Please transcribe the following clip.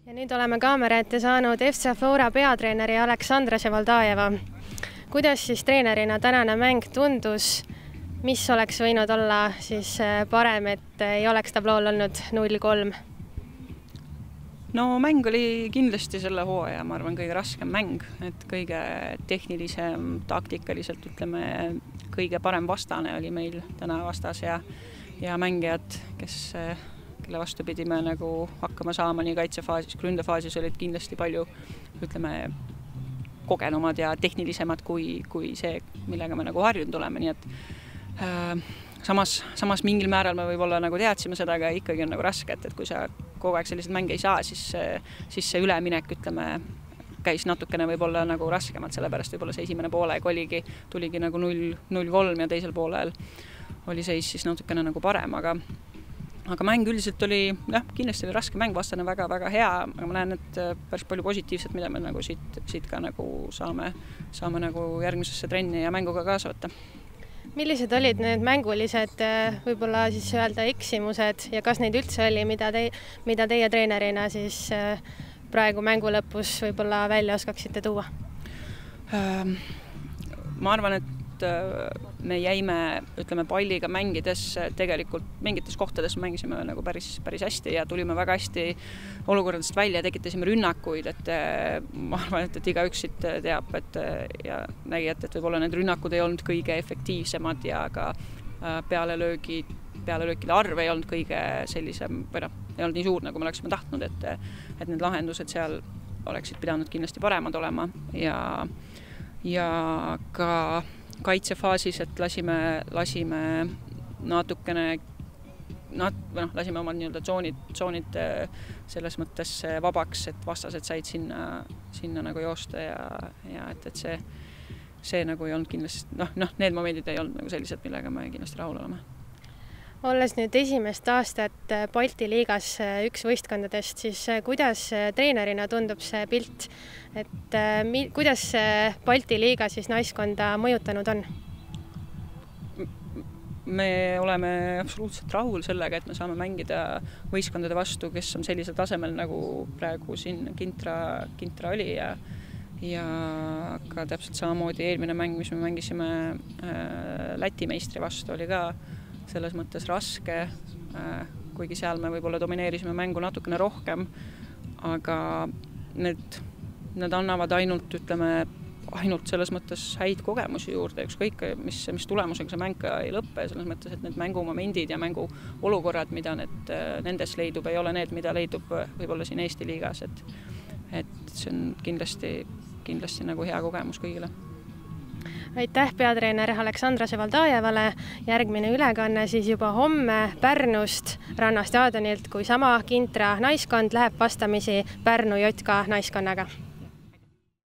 Ja nüüd oleme kaamera ette saanud FC Flora peatreeneri Aleksandra Ševaldajeva. Kuidas siis treenerina tänane mäng tundus? Mis oleks võinud olla siis parem, et ei oleks tablool olnud 0-3? No mäng oli kindlasti selle hooaja, ma arvan, kõige raskem mäng, et kõige tehnilisem, taktikaliselt ütleme, kõige parem vastane oli meil täna vastas ja mängijad, kelle vastu pidime nagu hakkama saama nii kaitsefaasis, ründefaasis olid kindlasti palju, ütleme, kogenumad ja tehnilisemad kui see, millega me nagu harjunud oleme, nii et samas mingil määral me võib-olla nagu teadsime seda, aga ikkagi on nagu raske, et kui sa kogu aeg sellised mänge ei saa, siis see üleminek, ütleme, käis natukene võib-olla nagu raskemalt, sellepärast võib-olla see esimene poolek tuligi nagu 0-3 ja teisel poolel oli seis siis natukene nagu parem, aga mäng üldiselt oli, kindlasti oli raske mäng, vastane väga-väga hea, aga ma näen, et päris palju positiivset, mida me nagu siit ka nagu saame nagu järgmisesse trenni ja mänguga kaasa võtta. Millised olid need mängulised võib-olla siis öelda eksimused ja kas neid üldse oli, mida teie treenerina siis praegu mängu lõpus võib-olla välja oskaksite tuua? Ma arvan, et me jäime, ütleme, palliga mängides tegelikult mingites kohtades mängisime nagu päris hästi ja tulime väga hästi olukordadest välja, tekitasime rünnakuid, et ma arvan, et igaüks siit teab, ja nägi, et võib-olla need rünnakud ei olnud kõige efektiivsemad ja ka pealelöökide arv ei olnud kõige sellisem, või ei olnud nii suur, nagu me oleksime tahtnud, et need lahendused seal oleksid pidanud kindlasti paremad olema ja ka kaitsefaasis, et lasime natukene, lasime omad nii-öelda tsoonid selles mõttes vabaks, et vastased said sinna nagu joosta ja et see nagu ei olnud kindlasti, need momendid ei olnud nagu sellised, millega me kindlasti rahul oleme. Olles nüüd esimest aastat Balti liigas üks võistkondadest, siis kuidas treenerina tundub see pilt, et kuidas Balti liiga siis naiskonda mõjutanud on? Me oleme absoluutselt rahul sellega, et me saame mängida võistkondade vastu, kes on sellisel tasemel, nagu praegu siin Kintra oli ja ka täpselt samamoodi eelmine mäng, mis me mängisime Läti meistri vastu, oli ka selles mõttes raske, kuigi seal me võib-olla domineerisime mängu natukene rohkem, aga need annavad ainult selles mõttes häid kogemusi juurde, ükskõik mis tulemusega see mäng ei lõppe, selles mõttes, et need mängumomendid ja mängu olukorrad, mida nendes leidub, ei ole need, mida leidub võib-olla siin Eesti liigas, et see on kindlasti nagu hea kogemus kõigile. Aitäh peatreener Aleksandra Ševaldajevale. Järgmine ülekanne siis juba homme Pärnust Rannastaadionilt, kui sama Kintra naiskond läheb vastamisi Pärnu JK naiskonnaga.